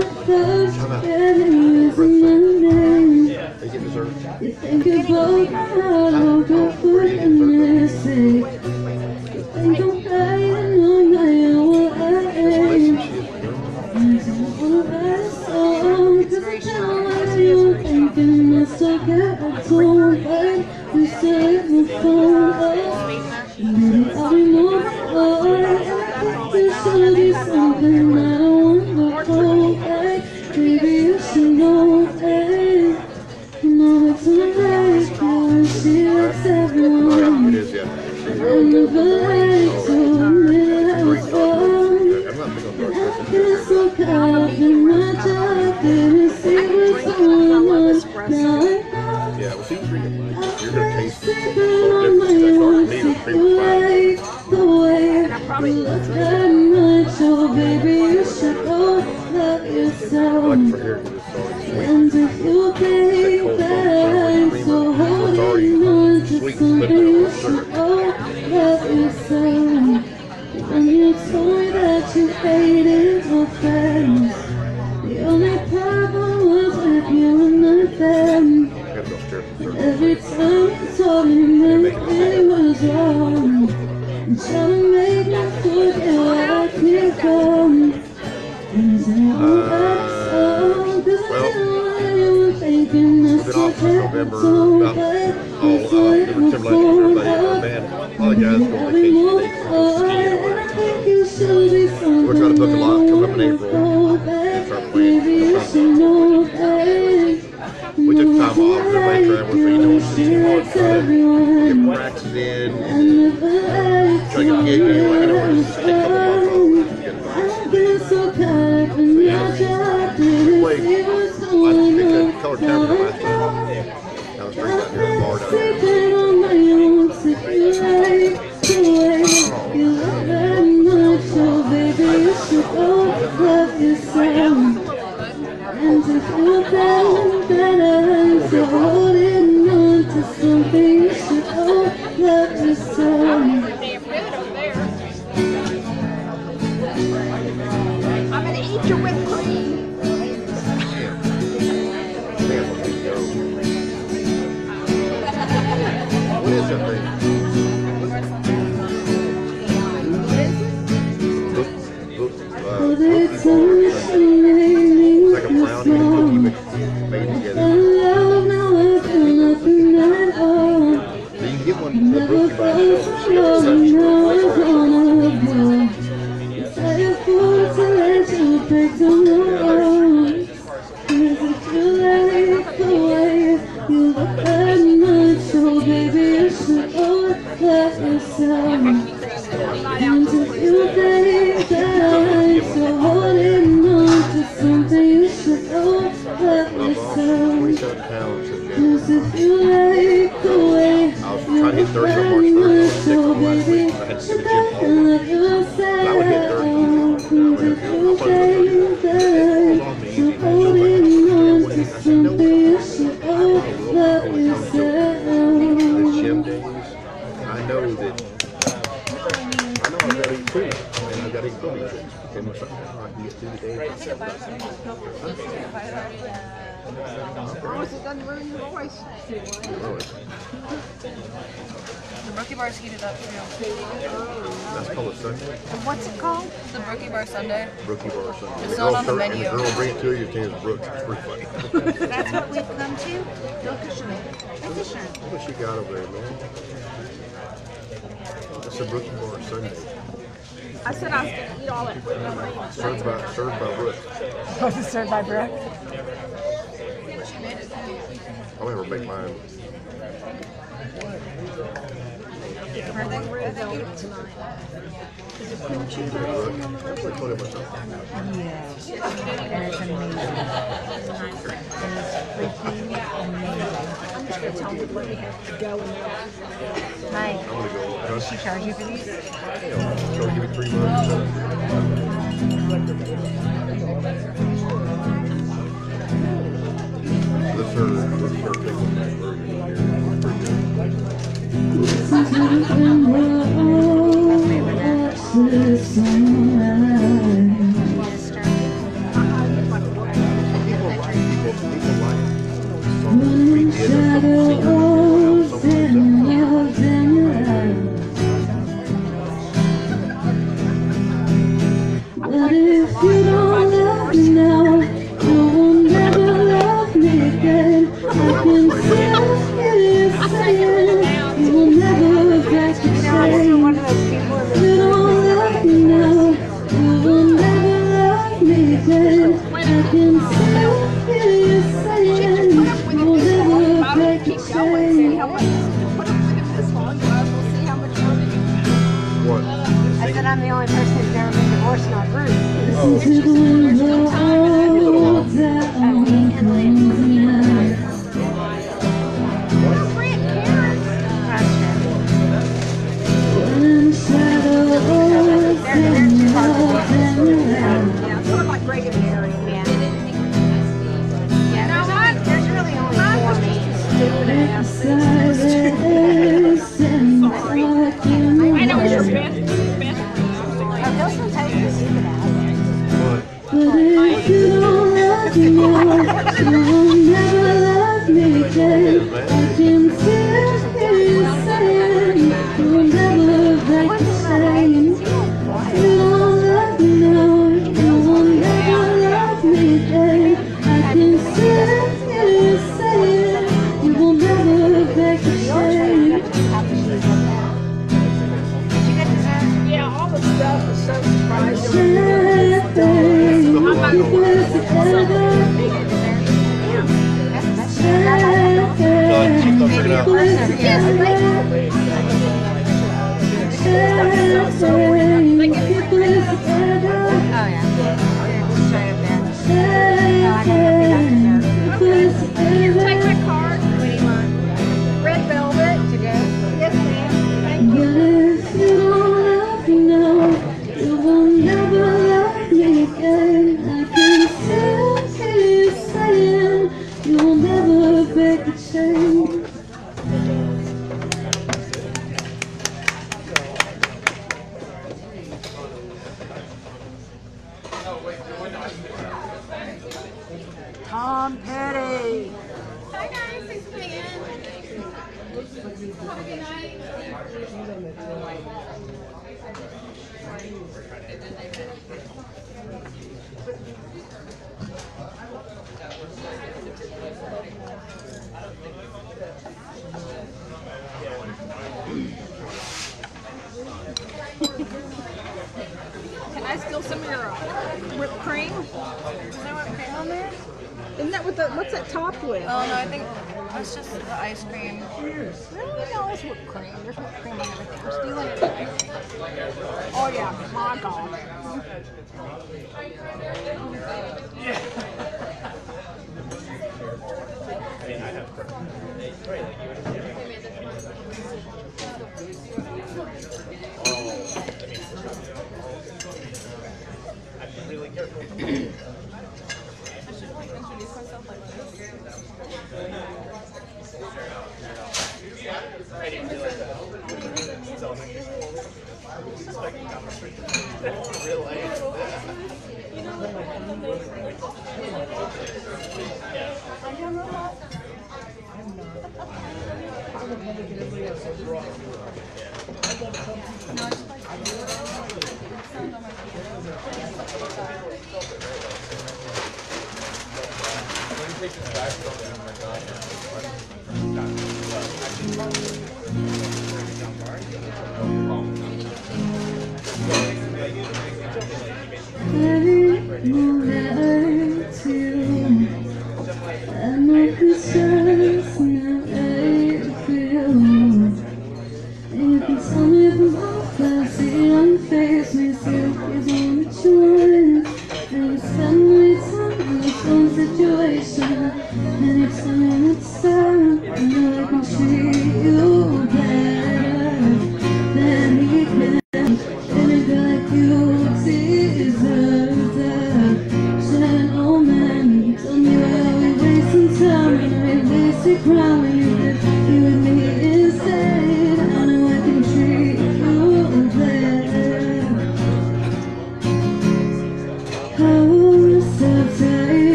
You think you're both hollow, good for goodness sake. You think I'm crying all night, what I ain't. I don't wanna write a song, cause I don't like you thinking it's okay. I don't like you set my phone up. Baby, I'll be moving on, and I think you should be something I don't want to hold back. Baby, you should know that. No, it's alright, cause she likes everyone. I never like to admit I was wrong. I feel so caught in my job, didn't see what's going on. Now I know you're gonna taste so different. You like the way you look that much, oh baby, you should go love yourself. And if you think that I'm so holding on to something, you should go love yourself. When you told me that you hated my friends, the only problem was with you and not them. Every time you told me nothing was wrong, and trying to make me forget where I came from. And say, oh, that's all, cause I didn't want you thinking that's so bad, so bad. You took my phone up, and every move on, and I think you should be something. We're trying to book a lot coming up in April. Baby, you should know that. We took time off, everybody traveled, so you know what she's getting practice in, trying to get you, like, you know, just take a couple months off. I've been so caught in my job, didn't see what's going on. Keller Town last time. Down the street out here, a bar down there. Sleeping on my own, if you like the way you look that much, so baby, you should go love yourself. And if you think that I'm so holding on to something, you should go love yourself. I'm gonna eat your whipped cream. What is that thing? It's like a brownie and a cookie made together. So you can get one, the brookie by itself. She got and if you think that I'm so holding on to something, you should go love yourself. 27 pounds of gym. Cause if you like the way I was trying to hit 30 on March 3rd. I was sick on last week. I had to hit the gym all week. I would hit 30. I think that I'm holding on to something, you should go love yourself. The gym days, I know that. I've got to eat food, and I've got to eat food. And I can get through the day. As long as it doesn't ruin your voice. The Brookie Bar's heated up too. That's called a Sunday. And what's it called? The Brookie Bar Sunday. Brookie Bar Sunday. It's not on the menu. And the girl bring it to you, your name is Brooke. It's pretty funny. That's what we've come to. What she got over there, man? That's a Brookie Bar Sunday. I said I was going to eat all that. Served by Brooke. Was it served by Brooke? I'll never make mine. Are they real tonight? Is it cream cheese? I put it myself. Yeah. And it's amazing. It's nice. And it's freaking amazing. I'm just going to tell you where we have to go. Hi. I'm going to go. Does she charge you for these? She'll give me 3 months. Let's her take one night version here. can hear you saying you'll never break the chain. What? I said I'm the only person who's never been divorced in our group. Listen to the wind blow all down tonight. When the shadows hang around. Yeah, it's sort of like Reagan and Eatery. Yeah, there's really only 4 means. I know it's your best. Those will take you to see it out. But if you don't love me more, you'll never love me again. I can hear you saying you'll never break the chain. You don't love me now, you will never love me again. I can hear you saying you will never break the chain. Yeah, all the stuff is so surprising. Take my card. What do you want? Red velvet. Yes, ma'am. Thank you. If you don't love me now, you will never love me again. I can still hear you saying you'll never break the chain. Tom Petty. Hi guys, thanks for coming in. Have a good night. Can I steal some of your whipped cream? Is there whipped cream on there? Isn't that what what's that topped with? Oh no, I think that's just the ice cream. Really? No, it's whipped cream. There's whipped cream on everything. I'm stealing it. Oh yeah, my God. Introduce myself like this.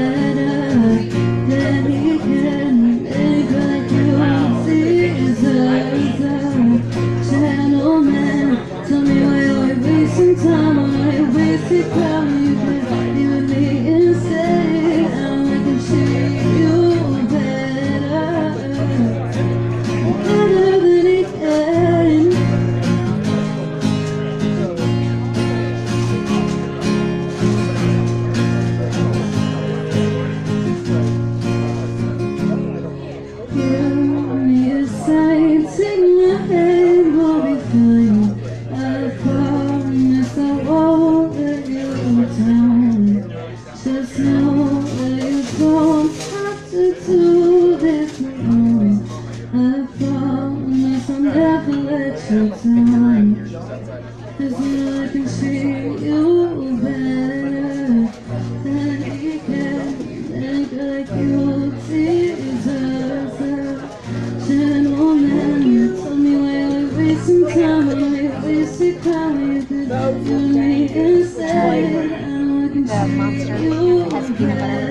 Better than he can, make like you deserve. time, 'cause then I can see you better than he can. Think like you deserve a gentleman. Tell me why we're wasting time, why we're wasting time. You could do me instead, and I can see you better.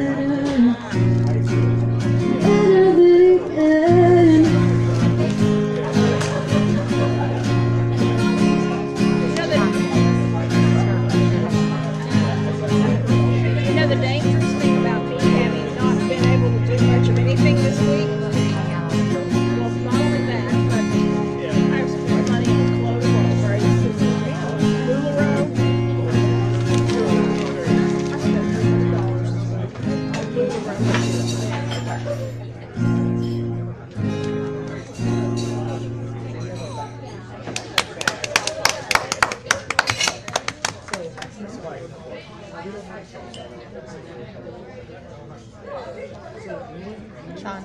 The dangerous thing about me having not been able to do much of anything this week, well, not only that, but I've spent money on clothes on braces, LuLaRoe. I spent Sean.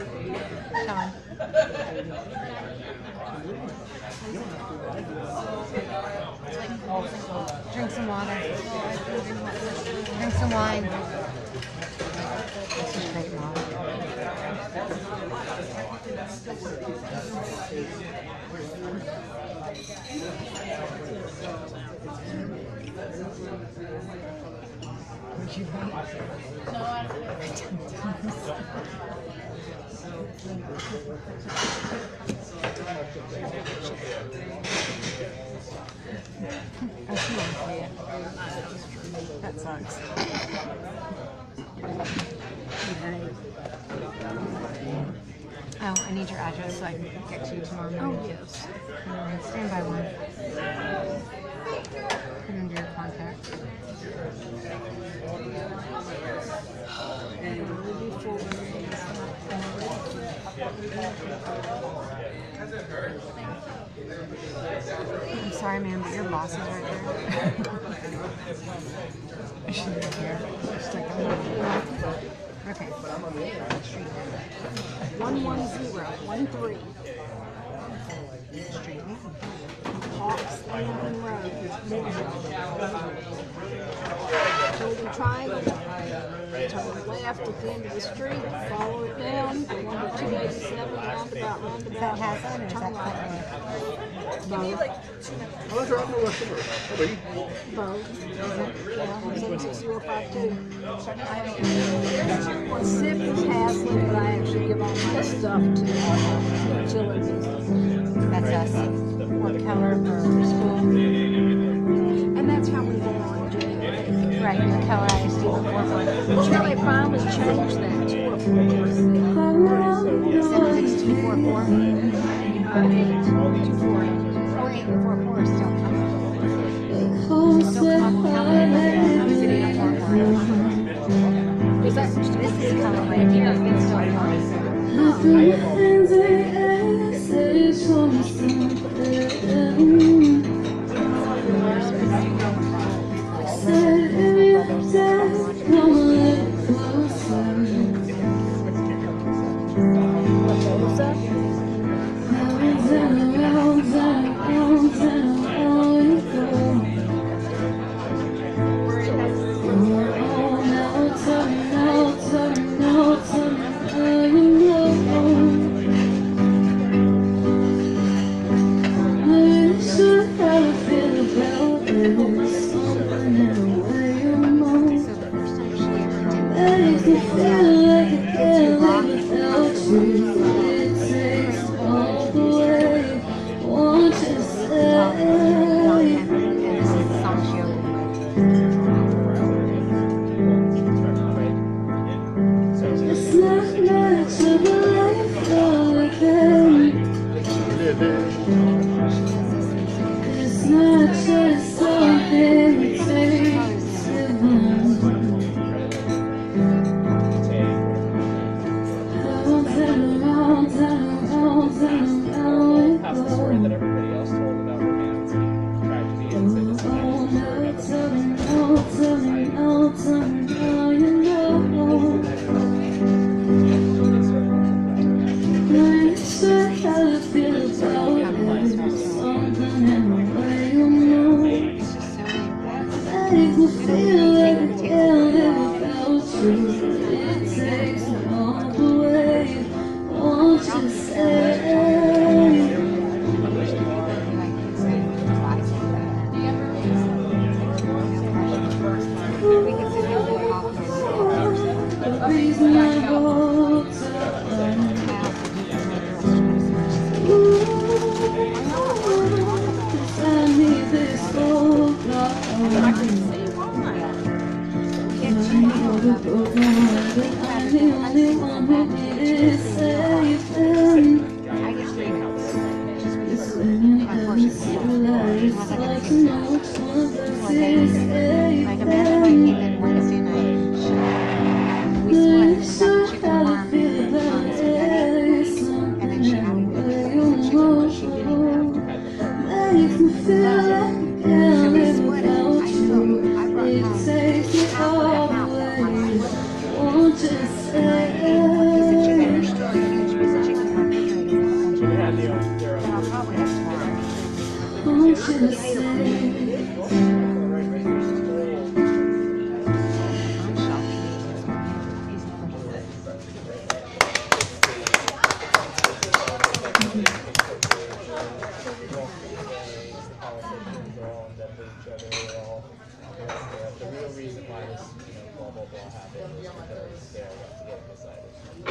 Drink some water. Drink some wine. This is great, Mom. That sucks. Oh, I need your address so I can get to you tomorrow morning. Oh, yes. Stand by one. Put under your contact. I'm sorry, ma'am, but your boss is right there. I shouldn't be here. She's like, I'm not. Okay. 11013. Street. Hawks Landing Road. Golden Triangle. Turn left at the end of the street. Follow it down. Go under 287 roundabout. Is that Hassan or is that Clinton? Both. I'll drop my left over. Both. 76052. SIP is Haslam, but I actually give all my stuff to utilities. That's us. Or Keller for school. And that's how we go on jail. Right, your Keller I used to do before. Until they finally changed that to a 76244. 824. Oh, 844 is still coming. Is that This is coming right here. It's still coming. just like to know which one of us is safe. Like imagine I came in Wednesday night. We split. She How to feel about it. Something in the way you move makes me feel like I can't live without you. It takes me all the way. Won't you say? Won't you say? The real reason why this, blah blah blah happened was because they all got together and decided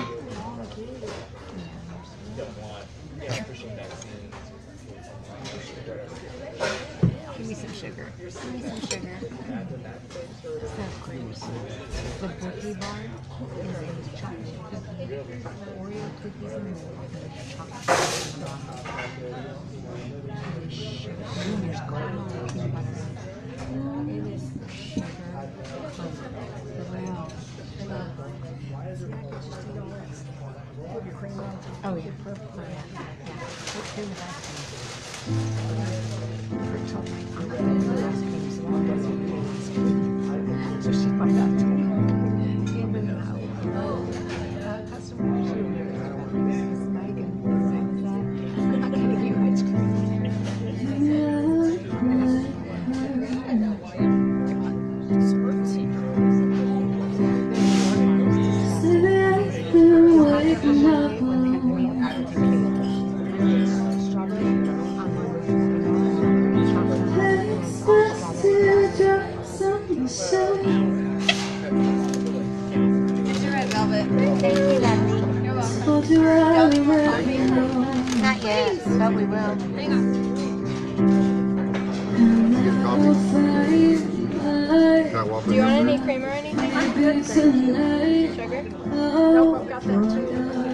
don't want, pushing vaccines. Give me some sugar. Give me some sugar. So creams. The cookie bar is a chocolate cookie, Oreo cookies and more, chocolate sugar. There's golden cookie butter. It is sugar. Wow. Oh yeah. Oh yeah. What's in the basket? So she find out too. Not yet, but we will. You get coffee? Can I walk Do you want any cream or anything? I'm good. Sugar? Nope, I've got that too.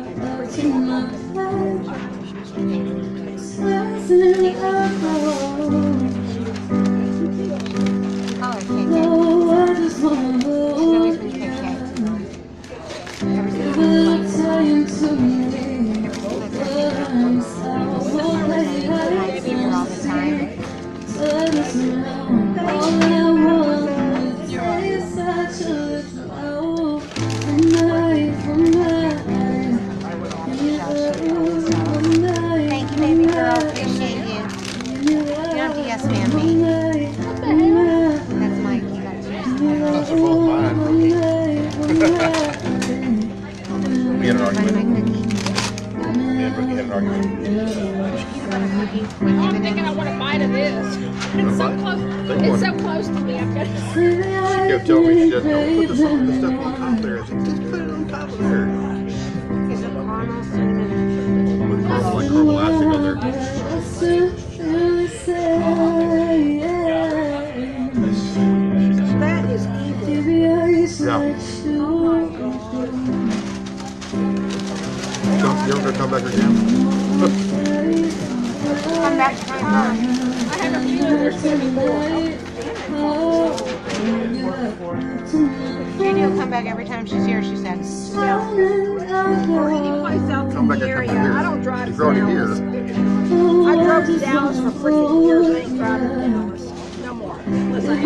Oh, it's cake. She's always been cake. All the time. Thank you, baby girl. Appreciate you. You don't have to yes ma'am me. That's Mike. You got to yes ma'am. Those are both mine. We had an argument. Yeah, but we had an argument. I'm thinking I want a bite of this. It's so close. It's so close to me. I've got to. She kept telling me, she said, don't put the stuff on top there. I said, just put it on top of there. Is it caramel cinnamon? With caramel, like caramel icing on there. That is evil. Yeah. You're going to come back again? Come back to my mom. I have a feeling there's going to be more. Judy will come back every time she's here, she said. Or any place else Come in back the a couple area. years. I don't drive to She's already here. Dallas. I drove to Dallas for freaking years. I ain't driving to Dallas. No more. Unless I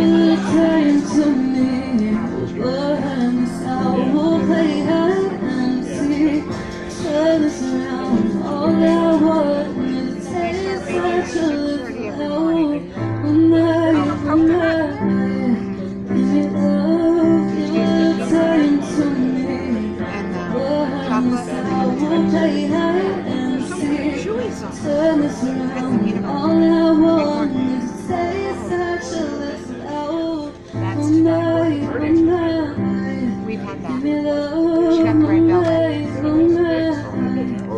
We've had that. She got the red velvet. Oh,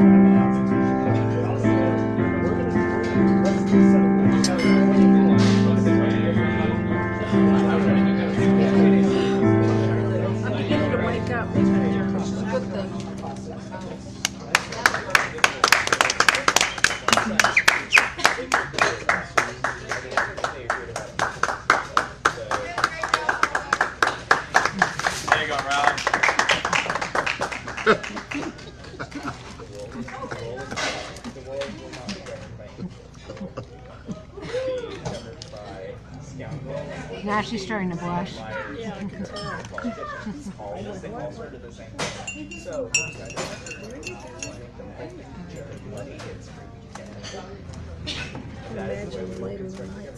yeah. Now she's starting to blush. Imagine later nights.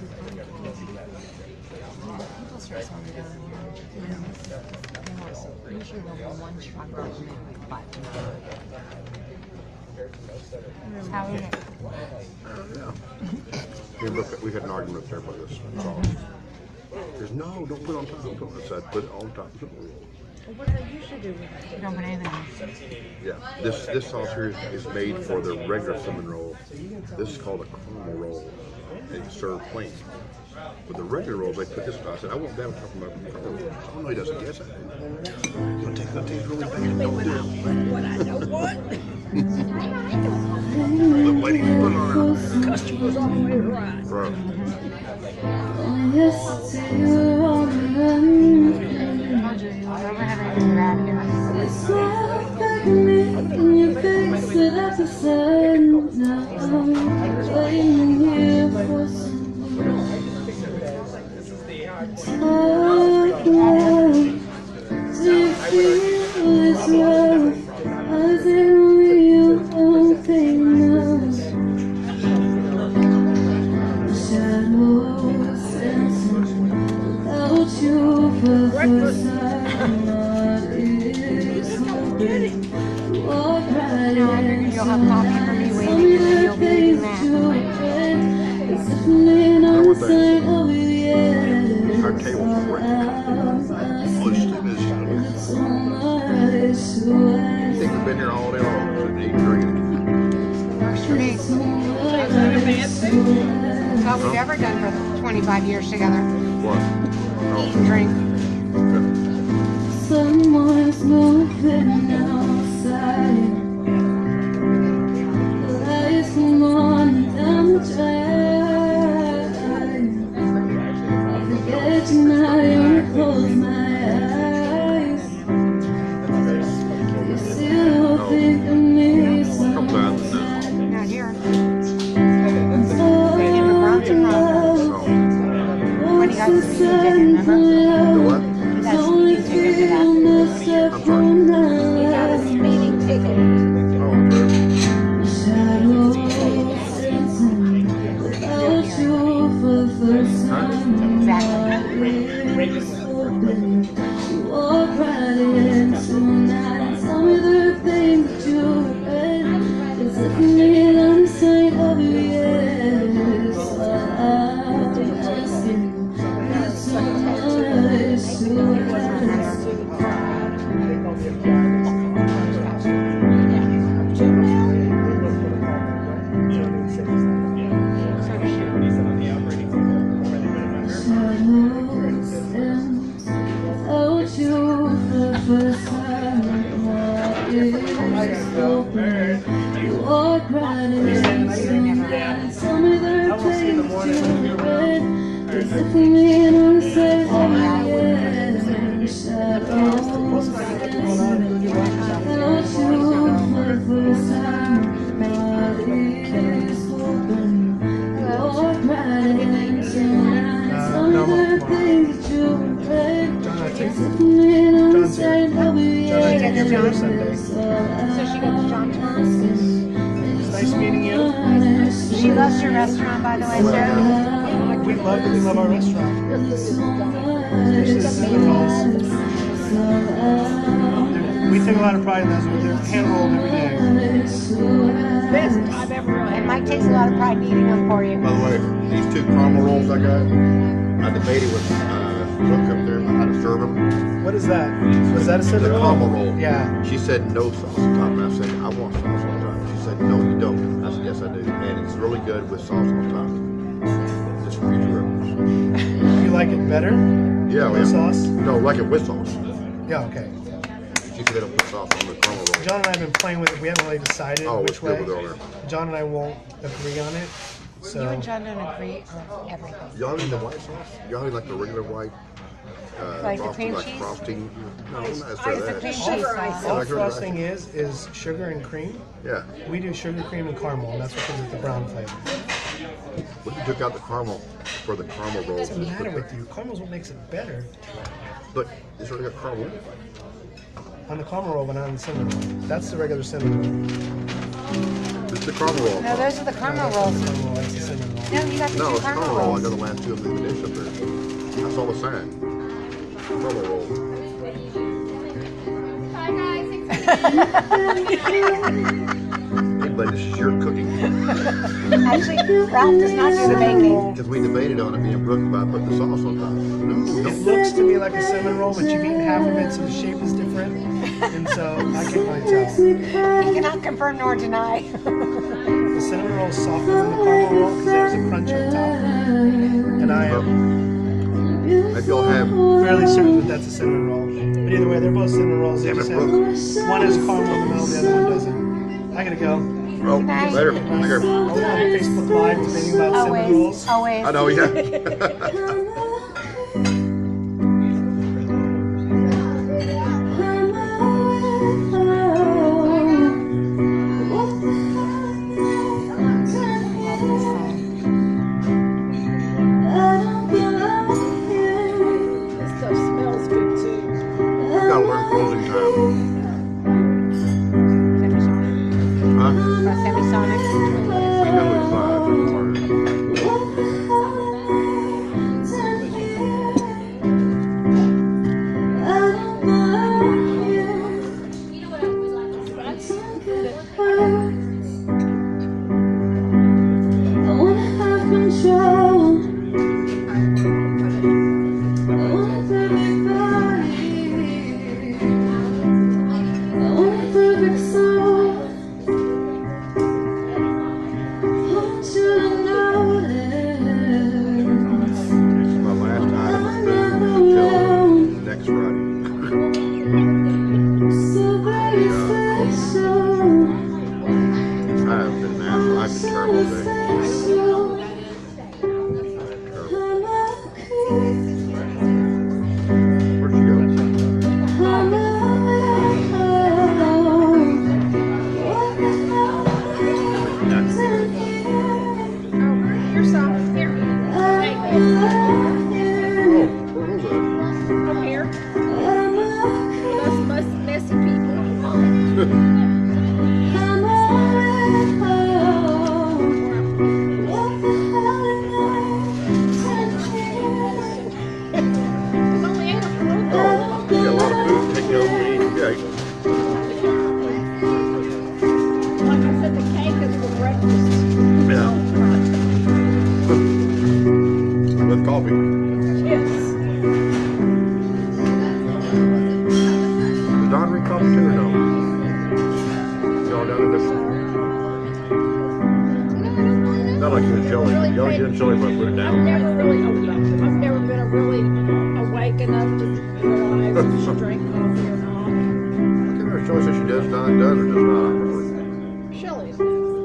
People start slowing down here. Usually there'll be one truck that will make like 5 How is it? Yeah. We had an argument up there about this. There's no, don't put it on top. I said, put it on top. Well, what do they usually do with it? You don't put anything on. Yeah, this sauce here is made for the regular cinnamon roll. This is called a caramel roll. It's served plain. With the regular rolls, they put this on. I said, I want that. Talking about caramel rolls. Oh no, he doesn't. Yes, I do. It'll taste really bad. Don't do it. What I know what? Look, lady, put it on there. Customers always right. Bro. Yes, you're on the run. I'll never have anything bad here. It's like me in your face without the sun. Now I'm waiting here for someone. Do you feel this love? I think only you don't think now. Shadows dancing without you for the first time. Walk right No, I figured you'll have coffee for me waiting and then you'll be eating that. it's definitely not the sign of the end. Our table's great. All this stuff is So much to I think we've been here all day long, so eating and drinking. Works for me. That's all we've ever done for 25 years together. What? Eat and drink. Someone's moving outside. The lights come on down the drive. I forget you now, you close my eyes. You still think of me sometimes. Not here. Oh, When you got the speeding ticket, remember? The what? You got a speeding ticket for that. I'm sorry. You got a speeding ticket. Oh, okay. Shadows dancing without you for the first time. Exactly. You walk right into night. Tell me the things that you regret. It's definitely on the side of your ears. So I'm asking you so much to ask. Without you for the first time, my ears open. You walk right into night. Tell me the things you regret. It's definitely on the side of your head. Shadows dancing without you for the first time, my ears open. You walk right into night. Tell me the things that you regret. It's definitely on the side of your head. So she goes to John tomorrow. Nice meeting you. She loves your restaurant, by the way, Sarah. We love our restaurant. We take a lot of pride in those. They're hand rolled every day. Best I've ever And had. Mike takes a lot of pride in eating them for you. By the way, these two caramel rolls I got, I debated with Brooke up there how to serve them. What is that? Was that a The cinnamon roll? caramel roll. Yeah. She said no sauce on top, and I said I want sauce on top. She said no, you don't. I said yes, I do, and it's really good with sauce on top. Just for future reference. You like it better? Yeah, With sauce? No, like it with sauce. Yeah, okay. She said don't put sauce on the caramel roll. John and I have been playing with it. We haven't really decided Oh, which it's good way. with it on there. John and I won't agree on it. You So and John don't agree on everything. Y'all need the white sauce? Y'all need like the regular white Like the frosting, cream like cheese? frosting? No, not The necessarily cream that. cheese all sauce. like regular frosting is sugar and cream. Yeah. We do sugar, cream, and caramel, and that's what gives it the brown flavor. What if you took out the caramel for the caramel roll. What's the matter with you? Caramel's what makes it better. But it's already got caramel. On the caramel roll, but not on the cinnamon roll. That's the regular cinnamon roll. It's the caramel roll. No, those are the caramel rolls. Caramel roll, that's the cinnamon roll. No, you got the No, two it's caramel caramel roll. I rolls. got the last two of the dish up there. That's all it's saying. Caramel roll. Hey, but this is your cooking. Actually, Ralph does not do the baking. Because we debated on it, me and Brooke, about putting the sauce on top. No, It don't. looks to me like a cinnamon roll, but you've eaten half of it, so the shape is different. And so I can't really tell. He cannot confirm nor deny. The cinnamon roll is softer than the caramel roll because there's a crunch on top. And I am Maybe you'll have. fairly certain that that's a cinnamon roll. But either way, they're both cinnamon rolls. They Damn just it, have, Brooke. one has caramel in the middle, the other one doesn't. I gotta go. Oh, later. Later. I was on Facebook Live debating about cinnamon rolls. Always. I know, yeah. This stuff smells good too. You gotta learn closing time. Huh? Semisonic. We know it's live. My last item of food until next Friday. I have been mad. I've been terrible today. Where'd she go? Here's some. Here. Hey, Oh, where was it? come here. Us messy people. There's only 8 of them. Oh, you got a lot of food. Take it over and eat. Yeah. Like I said, the cake is for breakfast. Yeah. With coffee. Yes. Does Don drink coffee too or no? Y'all done it this? Not like you and Joey. Joey, you and Joey both put it I've down. never been a really awake enough to realize if she drank coffee or not. I can't remember if Joey said she does, Don does, or does not. Shelley's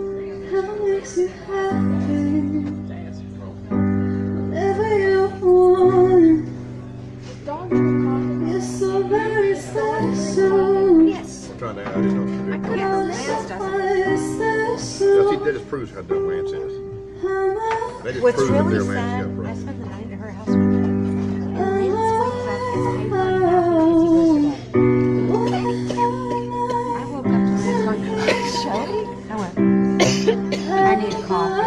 dog drink coffee. Yes. I'm trying to, I didn't know if she did. Yes, Lance does it. Yeah, see, that just proves how dumb Lance is. That just What's proves that really their Lance sad, got I from. spent the night at her house one night, and Lance wakes up and stays on because he goes to bed. I woke up to Lance going, Shelly? I went, I need coffee.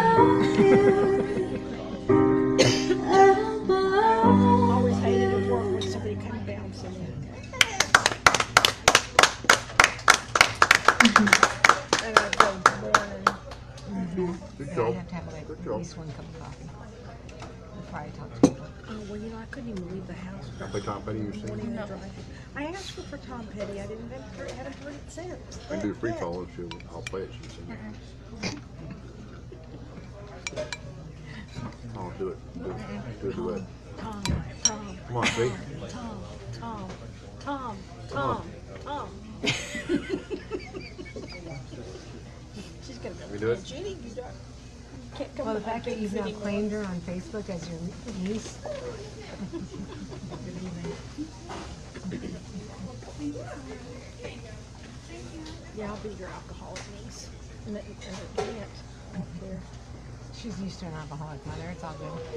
Always hated at work when somebody came down to me. And I'd go morning. Good Yeah, I job. have to have like Good at job. least 1 cup of coffee before I talk to people. Oh, well, I couldn't even leave the house. Y'all play Tom Petty, you sing? I asked her for Tom Petty. I didn't haven't heard it since. I do free fall if I'll play it, she'll sing it. I'll do it. Do a duet. Tom. Come on, see? Tom. She's gonna go. We do it? Jeannie, you can't come. Well, the to my fact that gigs you've now anymore. claimed her on Facebook as your niece. Yeah, I'll be your alcoholic niece. And it can't. There. She's used to an alcoholic mother. It's all good.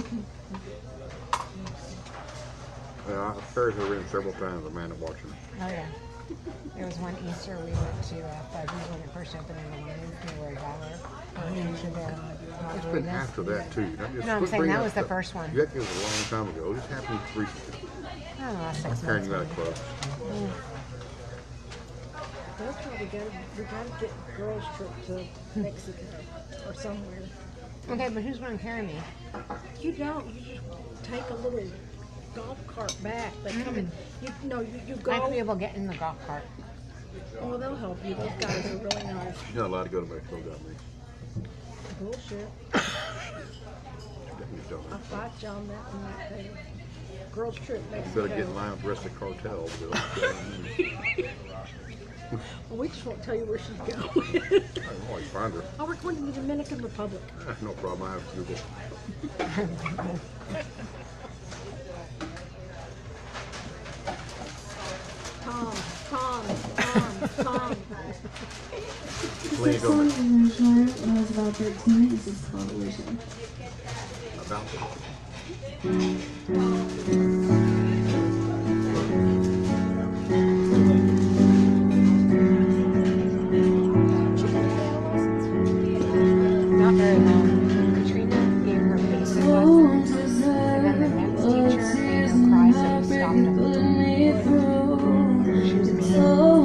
Yeah, I've carried her in several times, Amanda, watching her. Oh, yeah. There was one Easter we went to Fuzzy's when it first opened in the Lions near Valor. It's been after that, too. No, I'm saying that was the first one. That was a long time ago. It just happened recently. I don't know, 6 I'm months. carrying you out of clothes. That's why we gotta get girls' trip to Mexico or somewhere. Okay, but who's going to carry me? You don't. You just take a little golf cart back. They come in. You go. I have to be able to get in the golf cart. Oh, they'll help you. Those guys are really nice. She's not allowed to go to Mexico without me. Bullshit. Definitely don't. I'll fight you on that one right there. Girls' trip You Mexico. better get in line with the rest of the cartel. Well, we just won't tell you where she's going. I can always find her. Oh, we're going to the Dominican Republic. No problem. I have Google. Tom. Plenty This of song them. was short when I was about 13. It's just called Wishing. About Not very long. Katrina gave her basic lessons, and then the next teacher made her cry, so we stopped them. She was mean.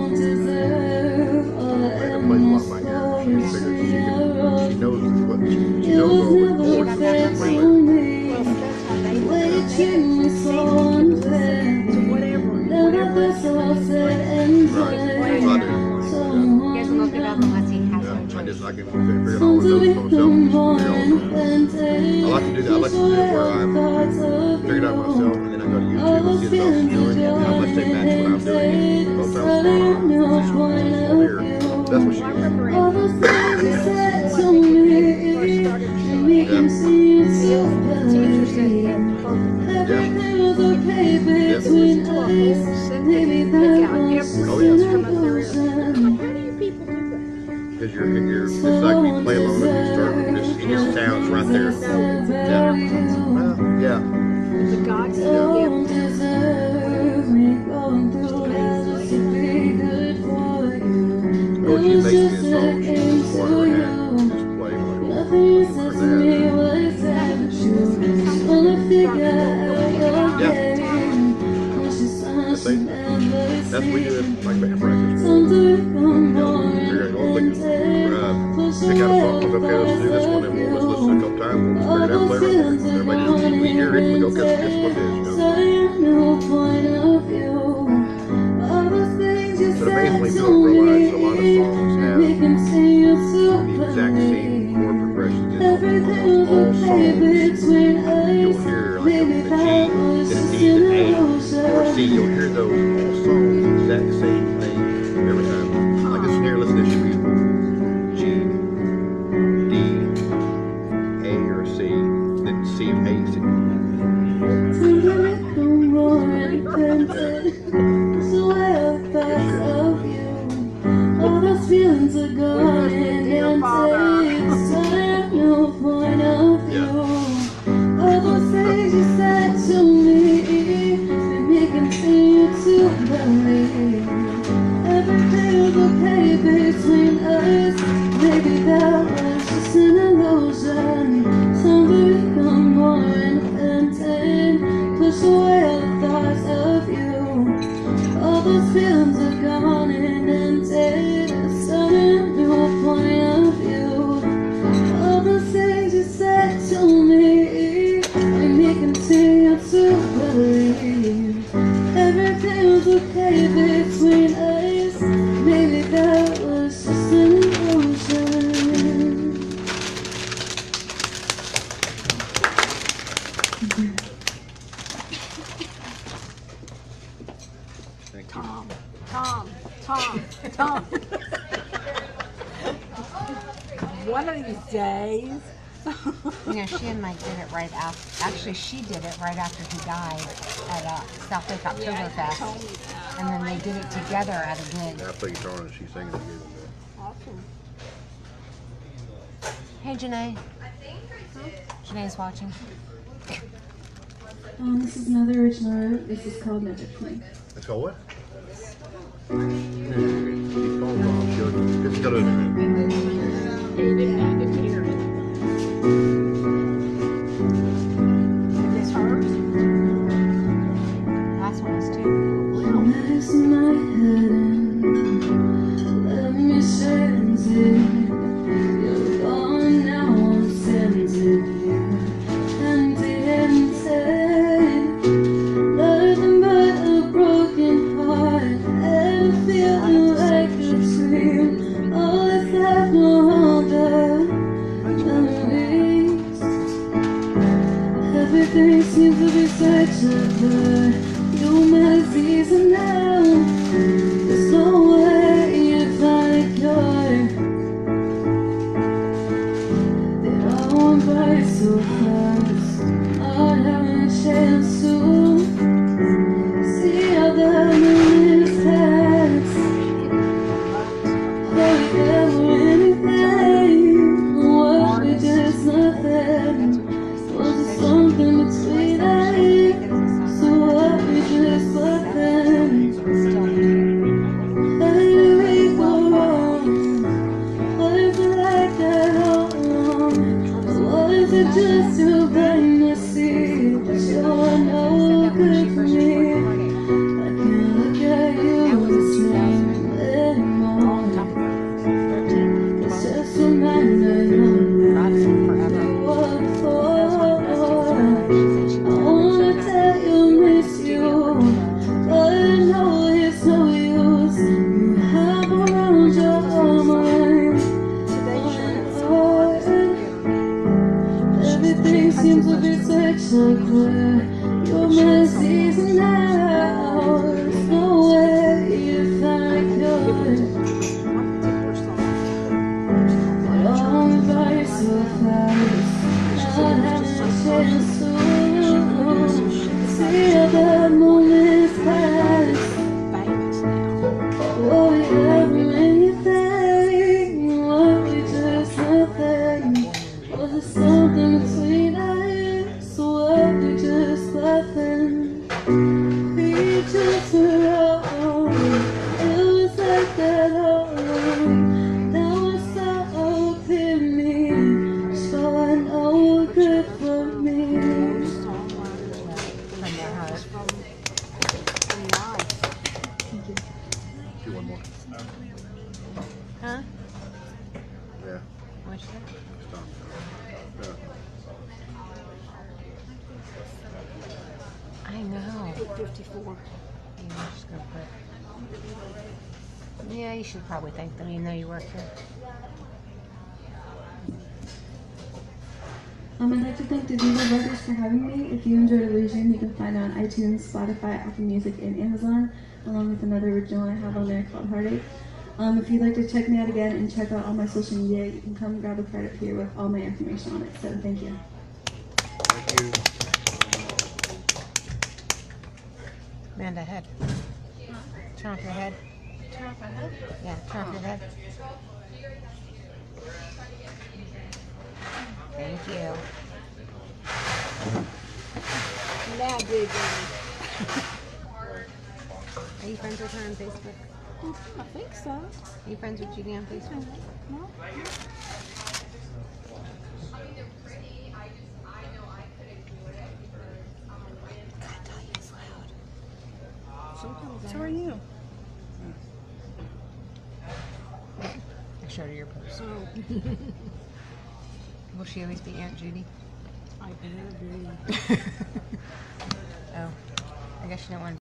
She knows what she knows all the chords. Got that She's much playing. Well, that's how they do it. To whatever. Right. I do. You guys look it up unless he has no I choice. just I can figure it out with those for myself. I like to do that. I like to do it where I figure it out myself, and then I go to YouTube and see what else is doing, and how much they match what I'm doing. Both sounds spot on. All here. That's what she I does. remember in middle school, when we first started shooting, Yeah. the teacher said you had to listen to a whole symphony and pick out every instrument there is. How do you people do that? Because it's like we play along and we start with this, it just sounds right there. Yeah. Well, yeah. The gods give. Or she makes me a song, she just one her hand, just play like, oh, for that. That's we do it like band practice. Figure out, oh, we can pick out a song, okay, let's do this one, and let's listen a couple times, we'll figure it out, play right there. Everybody just, we hear it, we go, okay, this is what it is, But amazingly, people don't realize a lot of songs have the exact same chord progressions in almost all songs. You'll hear like a G, then a D, then A, or a C. You'll hear those all songs, exact same thing every time. Like this here, listen to this. G, D, A, or C, then C, A, C. Feelings are gone and takes time, no point of view. All those things you said to me, they make continue to believe everything was okay between us. Maybe that was just an illusion. Something become more independent, push away all the thoughts of you. All those feelings are gone and ended. No point of view. All the things you said to me, they me continue to believe everything was okay between us. Maybe that was just an illusion. Tom. One of these days. You know, she and Mike did it right after. Actually, she did it right after he died at South Lake Oktoberfest. And then they did it together at a gig. I play guitar and she's singing it again. Awesome. Hey, Janae. Janae's watching. This is another original. This is called Magic Flame. It's called what? He's called Mom. It's got a... This hers? That's one is too. Nice in my head and let me sense it. You're gone now, I'm sensing you. Empty inside, nothing but a broken heart. And feeling like a dream. All that's left are all the memories. Everything seems to be such a blur. You're my season now. There's no way you find a cure. They all went by so fast, not having a chance to see how the minutes pass. Were we ever anything? Was we just nothing? Was it something between us? So what we just nothing? How did we go wrong? Was it like that all along? Or was it just too blind to see that you're no good for me? I can't look at you the same anymore. It's just a reminder you're not what for. I wanna tell you miss you, but I know it's no use. You have around your mind. Everything seems to be such a blur. You're my season now. There's no way you find a cure. All by yourself, not having a chance to see how the moments pass. Were we ever anything? Were we just nothing? Was it something between us? Or were we just laughing? We just were wrong. It was like that all along. Now it's so clear to me. So I know good for me. From their heart. Do one more. Huh? Yeah. What'd you say? Stop. Yeah. I know. 54. Yeah, just go quick. Yeah, you should probably thank them, even though you work here. I'd like to thank DeVivo Brothers for having me. If you enjoyed Illusion, you can find it on iTunes, Spotify, Apple Music, and Amazon, along with another original I have on there called Heartache. If you'd like to check me out again and check out all my social media, you can come grab a card up here with all my information on it. So thank you. Thank you. Amanda, head. Turn off your head. Turn off my head. Yeah, turn off your head. Thank you. Now, big baby. Are you friends with her on Facebook? I think so. Are you friends with Judy on Facebook? No? So are you. I showed her your post. Oh, Will she always be Aunt Judy? I better be. Oh, I guess you don't want to